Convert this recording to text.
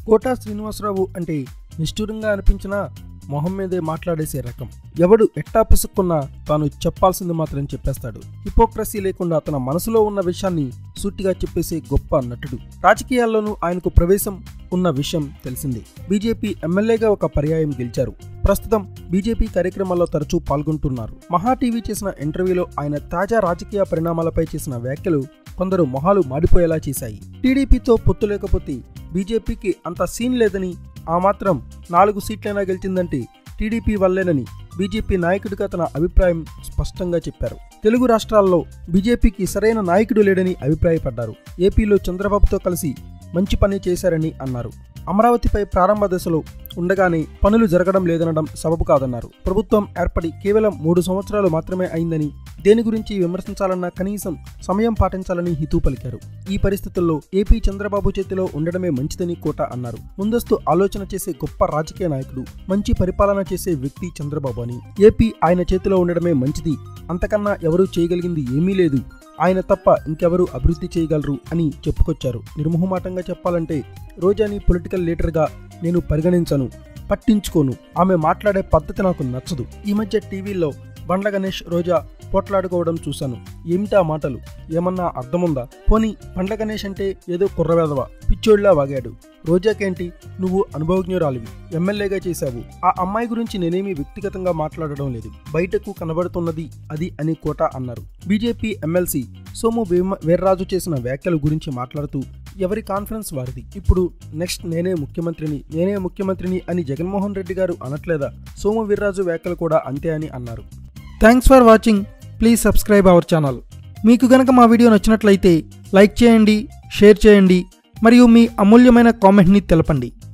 Quota Srinivasarao అంటే నిష్ఠూరంగా అనిపించినా మొహం మీదే మాట్లాడేసే రకం. ఎవడు ఎట్టా పిసుక్కున్నా తాను చెప్పాల్సింది మాత్రం చెప్పేస్తాడు. హిపోక్రసీ లేకుండా తన మనసులో ఉన్న విషయాన్ని సూటిగా చెప్పేసే గొప్ప నటుడు. రాజకీయాల్లోనూ ఆయనకు ప్రవేశం ఉన్న విషయం తెలిసిందే. బీజేపీ ఎమ్మెల్యేగా ఒక పర్యాయం గెలిచారు. ప్రస్తుతం బీజేపీ కార్యక్రమాల్లో తరచూ పాల్గొంటున్నారు. మహా టీవీ చేసిన ఇంటర్వ్యూలో ఆయన తాజా రాజకీయ పరిణామాలపై చేసిన వ్యాఖ్యలు కొందరు మొహాలు మాడిపోయేలా చేశాయి. టీడీపీతో పొత్తు లేకపోతే బీజేపీకి అంత సీన్ లేదని, ఆ మాత్రం 4 సీట్లైనా గెలిచిందంటే టీడీపీ వల్లేనని బీజేపీ నాయకుడిగా తన అభిప్రాయం స్పష్టంగా చెప్పారు. తెలుగు రాష్ట్రాల్లో బీజేపీకి సరైన నాయకుడు లేడని అభిప్రాయపడ్డారు. ఏపీలో చంద్రబాబుతో కలిసి మంచి పని చేశారని అన్నారు. అమరావతిపై ప్రారంభ దశలో ఉండగానే పనులు జరగడం లేదనడం సబబు కాదన్నారు. ప్రభుత్వం ఏర్పడి కేవలం 3 సంవత్సరాలు మాత్రమే అయిందని, దేని గురించి విమర్శించాలన్నా కనీసం సమయం పాటించాలని హితూ పలికారు. ఈ పరిస్థితుల్లో ఏపీ చంద్రబాబు చేతిలో ఉండడమే మంచిదని కోట అన్నారు. ముందస్తు ఆలోచన చేసే గొప్ప రాజకీయ నాయకుడు, మంచి పరిపాలన చేసే వ్యక్తి చంద్రబాబు అని, ఏపీ ఆయన చేతిలో ఉండడమే మంచిది, అంతకన్నా ఎవరూ చేయగలిగింది ఏమీ లేదు, ఆయన తప్ప ఇంకెవరూ అభివృద్ధి చేయగలరు అని చెప్పుకొచ్చారు. నిర్మోహమాటంగా చెప్పాలంటే రోజాని పొలిటికల్ లీడర్గా నేను పరిగణించను, పట్టించుకోను. ఆమె మాట్లాడే పద్ధతి నాకు నచ్చదు. ఈ మధ్య టీవీల్లో బండ్ల గణేష్, రోజా పోట్లాడుకోవడం చూశాను. ఏమిటా మాటలు? ఏమన్నా అర్థముందా? పోనీ బండ్ల గణేష్ అంటే ఏదో కుర్రవేదవ, పిచ్చోళ్లా వాగాడు. రోజాకేంటి? నువ్వు అనుభవజ్ఞురాలివి, ఎమ్మెల్యేగా చేశావు. ఆ అమ్మాయి గురించి నేనేమీ వ్యక్తిగతంగా మాట్లాడడం లేదు, బయటకు కనబడుతున్నది అది అని కోట అన్నారు. బీజేపీ ఎమ్మెల్సీ సోము వీర్రాజు చేసిన వ్యాఖ్యల గురించి మాట్లాడుతూ ఎవరి కాన్ఫిడెన్స్ వారిది. ఇప్పుడు నెక్స్ట్ నేనే ముఖ్యమంత్రిని అని జగన్మోహన్ రెడ్డి గారు అనట్లేదా? సోము వీర్రాజు వ్యాఖ్యలు కూడా అంతే అని అన్నారు. Thanks for watching. Please subscribe our channel. మీకు గనక మా వీడియో నచ్చినట్లయితే లైక్ చేయండి, షేర్ చేయండి మరియు మీ అమూల్యమైన కామెంట్ని తెలపండి.